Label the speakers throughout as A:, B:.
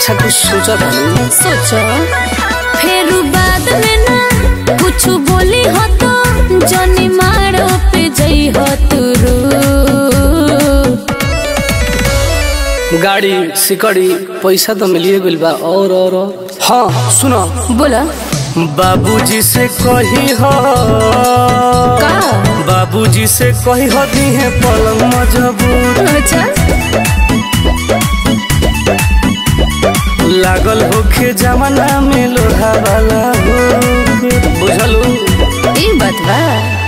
A: अच्छा कुछ सोचा था नहीं?
B: सोचो फिर बाद में ना कुछ बोली हो तो जनी मारो पे जई हो तुरू।
A: गाड़ी सिकड़ी पैसा तो मिलिए गइल बा और हाँ सुनो
B: बोला।
A: बाबूजी से कही हो
B: का
A: बाबूजी से कही हो दी है पलंग मजबूर।
B: अच्छा
A: लागल होखे जमाना में लोहा वाला हो बुझलू
B: ई बात बा।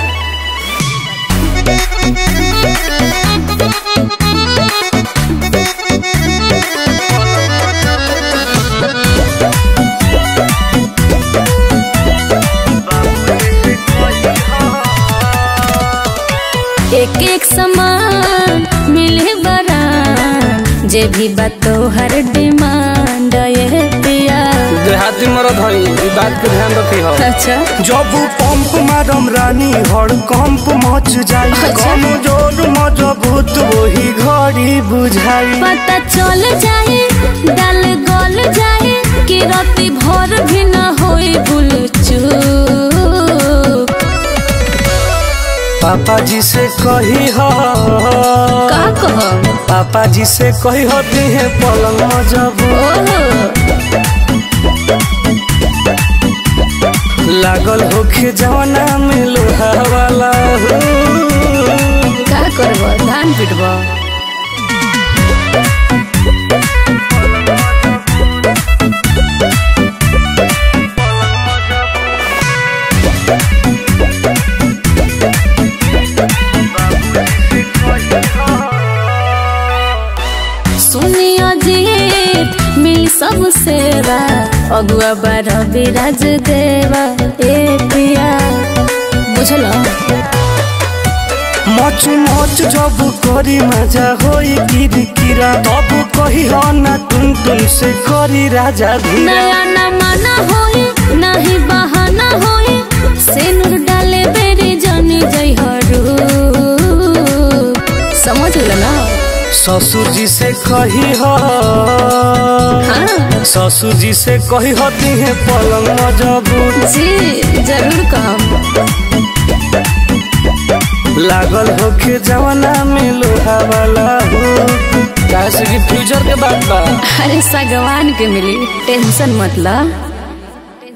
B: एक एक समान मिले बरान जे भी बातो हर डिमांड ये पिया।
A: देहाती मरद हई ई बात के ध्यान रखी हो।
B: अच्छा
A: जब पंप मारम रानी हर कंप मच जाई।
B: अच्छा।
A: कौनो जोर मजबूत वही घड़ी बुझाई।
B: पता चल जाए डाल गल जाए कि राती भर भी ना होई भूल चूक।
A: पापा जी से कही हो
B: का कहम
A: पापा जी से कही होती है पलंग मजबूत। लागल होखे जवाना में लोहा वाला हो।
B: का करबो धान पिटबो। सुनियो जीत मिल सब सेवा अगुआ बार विराज देवा ए पिया बुझलो।
A: मच मच जब करी मजा होई किरकिरा तब कही हो ना तुम से करी राजा धीरा।
B: नया न माना होई नहीं बहाना होई सेनुर डाले बेरी जानी जई हरू। समझ लो
A: ससुर जी से कही हो
B: हाँ।
A: ससुर जी से कही होती है पलंग मजबूत।
B: जी जरूर कहम।
A: लागल होखे जवाना में लोहा वाला हो। कैसे कि फ्यूचर के बात बा।
B: अरे सगवान के मिली टेंशन मत ला।